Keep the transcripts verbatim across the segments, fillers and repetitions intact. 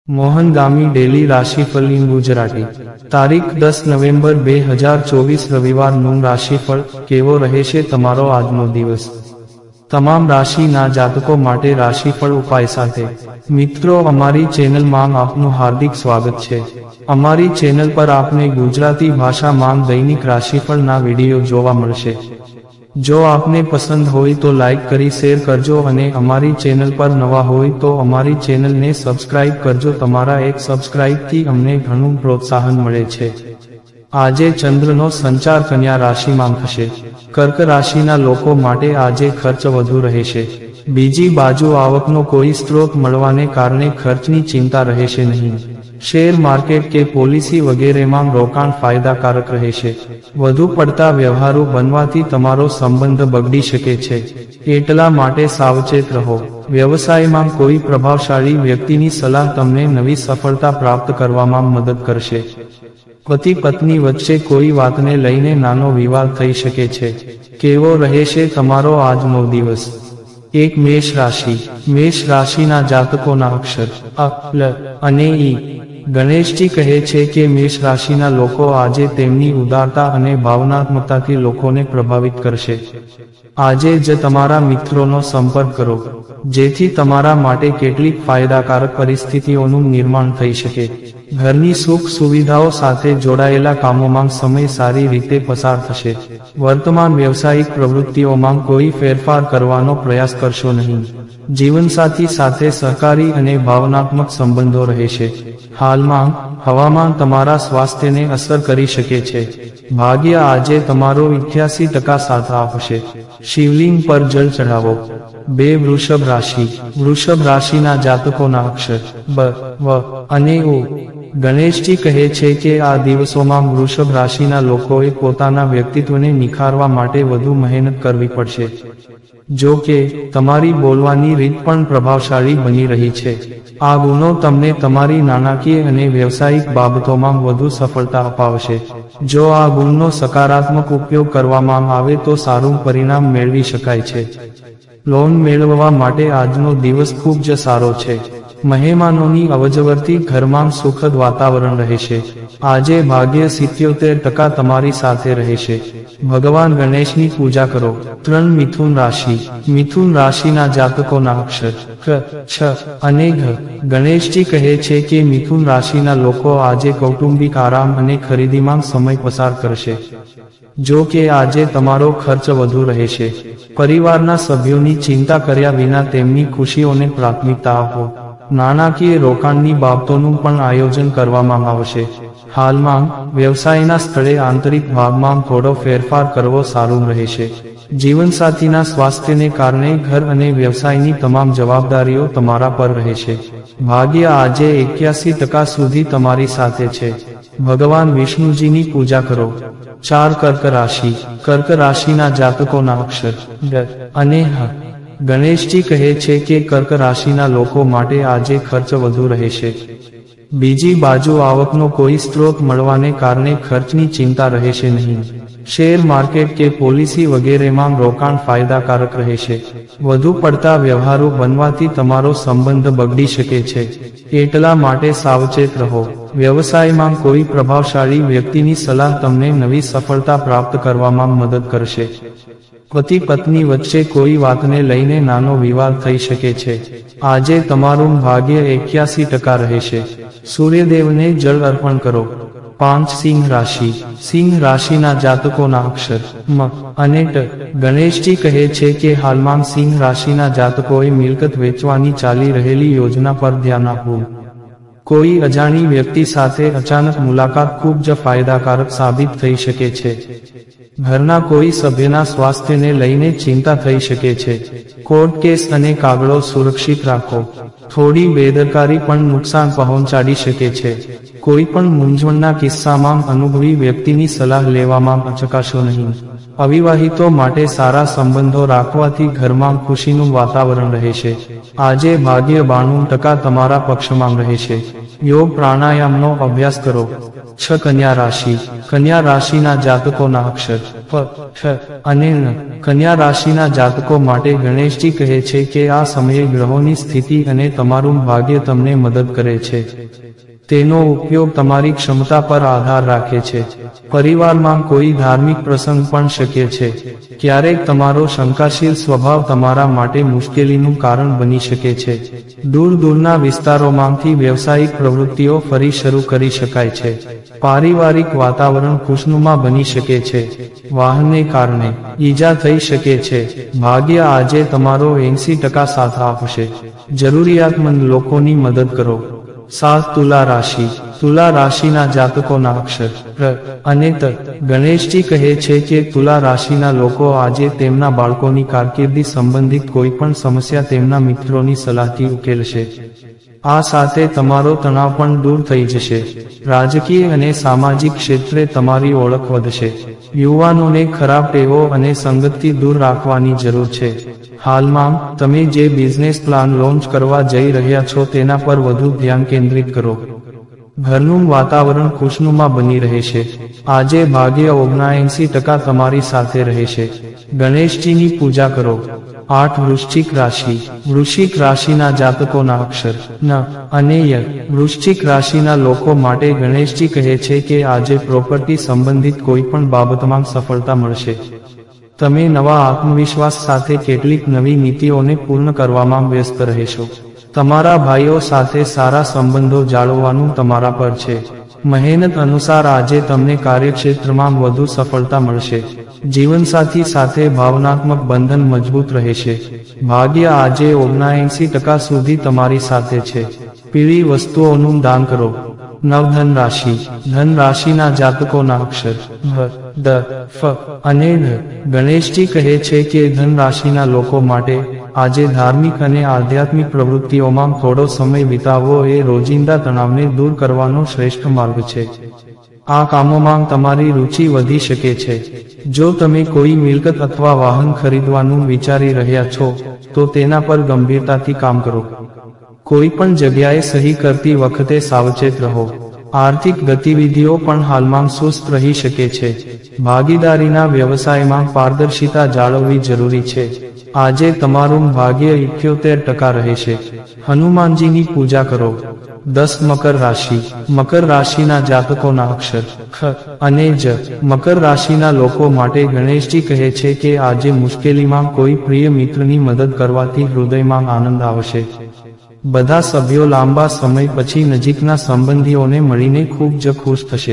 મોહનગામી daily રાશિફળ in Gujarati તારીખ દસ નવેમ્બર બે હજાર ચોવીસ રવિવારનું રાશિફળ કેવો રહેશે તમારો આજનો દિવસ। તમામ રાશિના જાતકો માટે રાશિફળ ઉપાય સાથે મિત્રો અમારી ચેનલમાં આપનું હાર્દિક સ્વાગત છે। અમારી ચેનલ પર આપને ગુજરાતી ભાષામાં દૈનિક રાશિફળના વિડીયો જોવા મળશે। જો આપને પસંદ હોય તો લાઈક કરી શેર કરજો અને અમારી ચેનલ પર નવા હોય તો અમારી ચેનલને સબસ્ક્રાઇબ કરજો। તમારા એક સબસ્ક્રાઇબથી અમને ઘણું પ્રોત્સાહન મળે છે। આજે ચંદ્રનો સંચાર કન્યા રાશિમાં થશે। કર્ક રાશિના લોકો માટે આજે ખર્ચ વધુ રહેશે। બીજી બાજુ આવકનો કોઈ સ્ત્રોત મળવાને કારણે ખર્ચની ચિંતા રહેશે નહીં। શેર માર્કેટ કે પોલિસી વગેરેમાં રોકાણ ફાયદાકારક રહેશે। વધુ પડતા વ્યવહારો બનવાથી તમારો સંબંધ બગડી શકે છે, એટલા માટે સાવચેત રહો। વ્યવસાયમાં કોઈ પ્રભાવશાળી વ્યક્તિની સલાહ તમને નવી સફળતા પ્રાપ્ત કરવામાં મદદ કરશે। પતિ પત્ની વચ્ચે કોઈ વાતને લઈને નાનો વિવાદ થઈ શકે છે। કેવો રહેશે તમારો આજનો દિવસ? એક મેષ રાશિ। મેષ રાશિના જાતકોના અક્ષર અ, લ અને ઈ। ગણેશજી કહે છે કે મેષ રાશિના લોકો આજે તેમની ઉદારતા અને ભાવનાત્મકતાથી લોકોને પ્રભાવિત કરશે। આજે જ તમારા મિત્રોનો સંપર્ક કરો, જેથી તમારા માટે કેટલીક ફાયદાકારક પરિસ્થિતિઓનું નિર્માણ થઈ શકે। ઘરની સુખ સુવિધાઓ સાથે જોડાયેલા કામોમાં સમય સારી રીતે પસાર થશે। વર્તમાન વ્યવસાયિક પ્રવૃત્તિઓમાં કોઈ ફેરફાર કરવાનો પ્રયાસ કરશો નહીં। જીવનસાથી સાથે સહકારી અને ભાવનાત્મક સંબંધો રહેશે। હાલમાં હવામાન તમારા સ્વાસ્થ્યને અસર કરી શકે છે। ભાગ્ય આજે તમારો અઠ્યાસી ટકા સાથ આપશે। શિવલિંગ પર જળ ચઢાવો। બે વૃષભ રાશિ। વૃષભ રાશિના જાતકોના અક્ષર બ, વ અને ઉ। ગણેશજી કહે છે કે આ દિવસોમાં વૃષભ રાશિના લોકોએ પોતાના વ્યક્તિત્વને નિખારવા માટે વધુ મહેનત કરવી પડશે। જો કે તમારી બોલવાની રીત પણ પ્રભાવશાળી બની રહી છે। આ ગુણો તમને તમારી નાણાકીય અને વ્યવસાયિક બાબતોમાં વધુ સફળતા અપાવશે। જો આ ગુણનો સકારાત્મક ઉપયોગ કરવામાં આવે તો સારું પરિણામ મેળવી શકાય છે। લોન મેળવવા માટે આજનો દિવસ ખૂબ જ સારો છે। મહેમાનોની અવજવરથી ઘરમાં સુખદ વાતાવરણ રહેશે। આજે ભાગ્ય સિત્યોતેર ટકા તમારી સાથે રહેશે। ભગવાન ગણેશની પૂજા કરો। ત્રણ મિથુન રાશિ। મિથુન રાશિના જાતકોના અક્ષર ક, છ અને ઘ। ગણેશજી કહે છે કે મિથુન રાશિના લોકો આજે કૌટુંબિક આરામ અને ખરીદીમાં સમય પસાર કરશે। જો કે આજે તમારો ખર્ચ વધુ રહેશે। પરિવારના સભ્યોની ચિંતા કર્યા વિના તેમની ખુશીઓને પ્રાથમિકતા આપો। નાણાકીય રોકાણની બાબતોનું પણ આયોજન કરવામાં આવશે। હાલમાં વ્યવસાયના સ્થળે આંતરિક ભાગમાં થોડો ફેરફાર કરવો સારું રહેશે। જીવનસાથીના સ્વાસ્થ્યને કારણે ઘર અને વ્યવસાયની તમામ જવાબદારીઓ તમારા પર રહેશે। ભાગ્ય આજે એક્યાસી ટકા સુધી તમારી સાથે છે। ભગવાન વિષ્ણુજીની પૂજા કરો। ચાર કર્ક રાશિ। કર્ક રાશિના જાતકોના અક્ષર ડ અને હ। ગણેશજી કહે છે કે કર્ક રાશિના લોકો માટે આજે ખર્ચ વધુ રહેશે। બીજી બાજુ આવકનો કોઈ સ્ત્રોત મળવાને કારણે ખર્ચની ચિંતા રહેશે નહીં। શેર માર્કેટ કે પોલિસી વગેરેમાં રોકાણ ફાયદાકારક રહેશે। વધુ પડતા વ્યવહારો બનવાથી તમારો સંબંધ બગડી શકે છે, એટલા માટે સાવચેત રહો। વ્યવસાયમાં કોઈ પ્રભાવશાળી વ્યક્તિની સલાહ તમને નવી સફળતા પ્રાપ્ત કરવામાં મદદ કરશે। પતિ પત્ની વચ્ચે કોઈ વાતને લઈને નાનો વિવાદ થઈ શકે છે। આજે તમારું ભાગ્ય એક્યાસી ટકા રહેશે। સૂર્યદેવને જળ અર્પણ કરો। પાંચ સિંહ રાશિ। સિંહ રાશિના જાતકોના અક્ષર મ અને ટ। ગણેશજી કહે છે કે હાલમાં સિંહ રાશિના જાતકોએ મિલકત વેચવાની ચાલી રહેલી યોજના પર ધ્યાન આપવું। કોઈ અજાણી વ્યક્તિ સાથે અચાનક મુલાકાત ખૂબ જ ફાયદાકારક સાબિત થઈ શકે છે। ઘરના કોઈ સભ્યના સ્વાસ્થ્યને લઈને ચિંતા થઈ શકે છે। કોર્ટ કેસ અને કાગળો સુરક્ષિત રાખો। થોડી બેદરકારી પણ નુકસાન પહોંચાડી શકે છે। કોઈ પણ મૂંઝવણના કિસ્સામાં અનુભવી વ્યક્તિની સલાહ લેવામાં અચકાશો નહીં। અવિવાહિતો માટે સારા સંબંધો રાખવાથી ઘરમાં ખુશીનું વાતાવરણ રહેશે। આજે ભાગ્ય બાણું ટકા તમારા પક્ષમાં રહેશે। યોગ પ્રાણાયામનો અભ્યાસ કરો। છ કન્યા રાશિ કન્યા રાશિના જાતકોના અક્ષર પ ફ અને ન કન્યા રાશિના જાતકો માટે ગણેશજી કહે છે કે આ સમયે ગ્રહોની સ્થિતિ અને તમારું ભાગ્ય તમને મદદ કરે છે. તેનો ઉપયોગ તમારી ક્ષમતા પર આધાર રાખે છે. પરિવારમાં કોઈ ધાર્મિક પ્રસંગ પણ શક્ય છે. ક્યારેક તમારો શંકાશીલ સ્વભાવ તમારા માટે મુશ્કેલીનું કારણ બની શકે છે. દૂર દૂરના વિસ્તારોમાંથી વ્યવસાયિક પ્રવૃત્તિઓ ફરી શરૂ કરી શકાય છે. પારિવારિક વાતાવરણ ખુશનુમા બની શકે છે. વાહનને કારણે ઈજા થઈ શકે છે. ભાગ્ય આજે તમારો એંસી ટકા સાથ આપશે. જરૂરિયાતમંદ લોકોની મદદ કરો. સાત તુલા રાશિ તુલા રાશિના જાતકોના અક્ષર ર અને ત ગણેશજી કહે છે કે તુલા રાશિના લોકો આજે તેમના બાળકોની કારકિર્દી સંબંધિત કોઈ પણ સમસ્યા તેમના મિત્રોની સલાહથી ઉકેલશે. આ સાથે તમારો તણાવ પણ દૂર થઈ જશે. રાજકીય અને સામાજિક ક્ષેત્રે તમારી ઓળખ વધશે. યુવાનોને ખરાબ ટેવો અને સંગતથી દૂર રાખવાની જરૂર છે. હાલમાં તમે જે બિઝનેસ પ્લાન લોન્ચ કરવા જઈ રહ્યા છો તેના પર વધુ ધ્યાન કેન્દ્રિત કરો. ઘરનું વાતાવરણ ખુશનુમા બની રહેશે. આજે ભાગ્ય ઓગણએંસી ટકા તમારી સાથે રહેશે. ગણેશજીની પૂજા કરો. આઠ વૃશ્ચિક રાશિ વૃશ્ચિક રાશિના જાતકોના અક્ષર ન અને ય વૃશ્ચિક રાશિના લોકો માટે ગણેશજી કહે છે કે આજે પ્રોપર્ટી સંબંધિત કોઈ પણ બાબતમાં સફળતા મળશે. તમે નવા આત્મવિશ્વાસ સાથે કેટલીક નવી નીતિઓને પૂર્ણ કરવામાં વ્યસ્ત રહેશો. તમારા ભાઈઓ સાથે સારા સંબંધો જાળવવાનું તમારા પર છે. મહેનત અનુસાર આજે તમને કાર્યક્ષેત્રમાં વધુ સફળતા મળશે. જીવનસાથી સાથે ભાવનાત્મક બંધન મજબૂત રહેશે. ભાગ્ય આજે ઓગણએંસી ટકા સુધી તમારી સાથે છે. પીળી વસ્તુઓનું દાન કરો. નવ ધન રાશિ ધન રાશિના જાતકોના અક્ષર ભ દ ફ અને ઢ ગણેશજી કહે છે કે ધન રાશિના લોકો માટે આજે ધાર્મિક અને આધ્યાત્મિક પ્રવૃત્તિઓમાં થોડો સમય વિતાવવો એ રોજિંદા તણાવને દૂર કરવાનો શ્રેષ્ઠ માર્ગ છે. આ કામોમાં તમારી રુચિ વધી શકે છે. જો તમે કોઈ મિલકત અથવા વાહન ખરીદવાનું વિચારી રહ્યા છો તો તેના પર ગંભીરતાથી કામ કરો. કોઈ પણ જગ્યાએ સહી કરતી વખતે સાવચેત રહો. આર્થિક ગતિવિધિઓ પણ હાલમાં સુસ્ત રહી શકે છે. ભાગીદારીના વ્યવસાયમાં પારદર્શિતા જાળવવી જરૂરી છે. આજે તમારું ભાગ્ય ઇઠ્યોતેર ટકા રહેશે. હનુમાનજીની પૂજા કરો. દસ મકર રાશિ મકર રાશિના જાતકોના અક્ષર ખ અને જ મકર રાશિના લોકો માટે ગણેશજી કહે છે કે આજે મુશ્કેલીમાં કોઈ પ્રિય મિત્રની મદદ કરવાથી હૃદયમાં આનંદ આવશે. બધા સભ્યો લાંબા સમય પછી નજીકના સંબંધીઓને મળીને ખૂબ જ ખુશ થશે.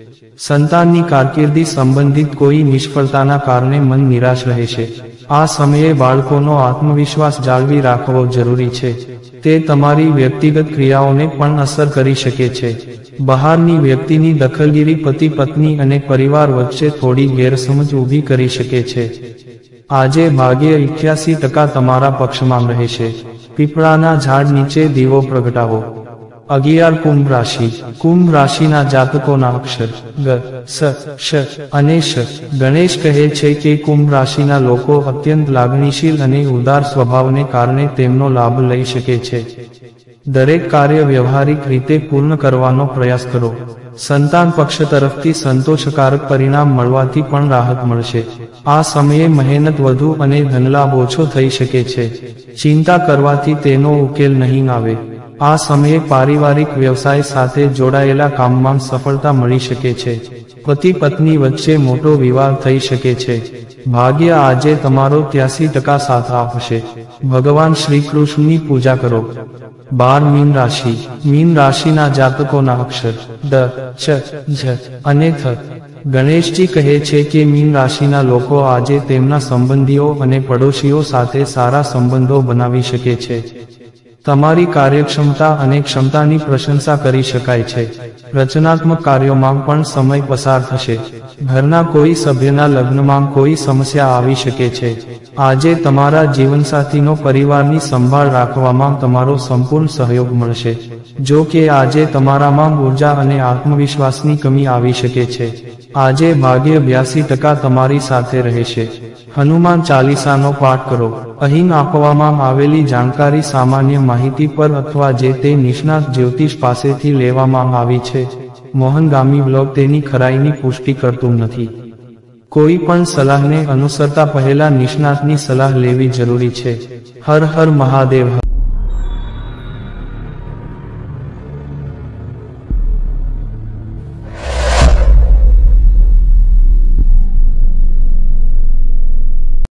સંતાનની કારકિર્દી સંબંધિત કોઈ નિષ્ફળતાના કારણે મન નિરાશ રહેશે. આ સમયે બાળકોનો આત્મવિશ્વાસ જાળવી રાખવો જરૂરી છે. તે તમારી વ્યક્તિગત ક્રિયાઓને પણ અસર કરી શકે છે. બહારની વ્યક્તિની દખલગીરી પતિ પત્ની અને પરિવાર વચ્ચે થોડી ગેરસમજ ઊભી કરી શકે છે. આજે ભાગ્ય અઠ્યાસી ટકા તમારા પક્ષમાં રહેશે. પીપળાના ઝાડ નીચે દીવો પ્રગટાવો. અગિયાર કુંભ રાશિ કુંભ રાશિના જાતકોના અક્ષર ગ સ શ અને શ ગણેશ કહે છે કે કુંભ રાશિના લોકો અત્યંત લાગણીશીલ અને ઉદાર સ્વભાવને કારણે તેમનો લાભ લઈ શકે છે. દરેક કાર્ય વ્યવહારિક રીતે પૂર્ણ કરવાનો પ્રયાસ કરો. સંતાન પક્ષ તરફથી સંતોષકારક પરિણામ મળવાથી પણ રાહત મળશે. આ સમયે મહેનત વધુ અને ધનલાભ ઓછો થઈ શકે છે. ચિંતા કરવાથી તેનો ઉકેલ નહીં આવે. આ સમયે પારિવારિક વ્યવસાય સાથે જોડાયેલા કામમાં સફળતા મળી શકે છે. પતિ પત્ની વચ્ચે મોટો વિવાદ થઈ શકે છે. ભાગ્ય આજે તમારો ત્યાસી ટકા સાથ આપશે. ભગવાન શ્રી કૃષ્ણની પૂજા કરો. બાર મીન રાશિ મીન રાશિના જાતકોના અક્ષર દ ચ ઝ અને થ ગણેશજી કહે છે કે મીન રાશિના લોકો આજે તેમના સંબંધીઓ અને પડોશીઓ સાથે સારા સંબંધો બનાવી શકે છે. તમારી કાર્યક્ષમતા અને ક્ષમતાની પ્રશંસા કરી શકાય છે. રચનાત્મક કાર્યોમાં પણ સમય પસાર થશે. ઘરના કોઈ સભ્યના લગ્નમાં કોઈ સમસ્યા આવી શકે છે. આજે તમારા જીવનસાથીનો પરિવારની સંભાળ રાખવામાં તમારો સંપૂર્ણ સહયોગ મળશે. જો કે આજે તમારામાં ઉર્જા અને આત્મવિશ્વાસની કમી આવી શકે છે. આજે ભાગ્ય બ્યાસી ટકા તમારી સાથે રહેશે. હનુમાન ચાલીસાનો પાઠ કરો. અહીં આપવામાં આવેલી જાણકારી સામાન્ય માહિતી પર અથવા જે તે નિષ્ણાત જ્યોતિષ પાસેથી લેવામાં આવી છે. મોહનગામી બ્લોગ તેની ખરાઈની પુષ્ટિ કરતું નથી. કોઈ પણ સલાહને અનુસરતા પહેલા નિષ્ણાતની સલાહ લેવી જરૂરી છે. હર હર મહાદેવ.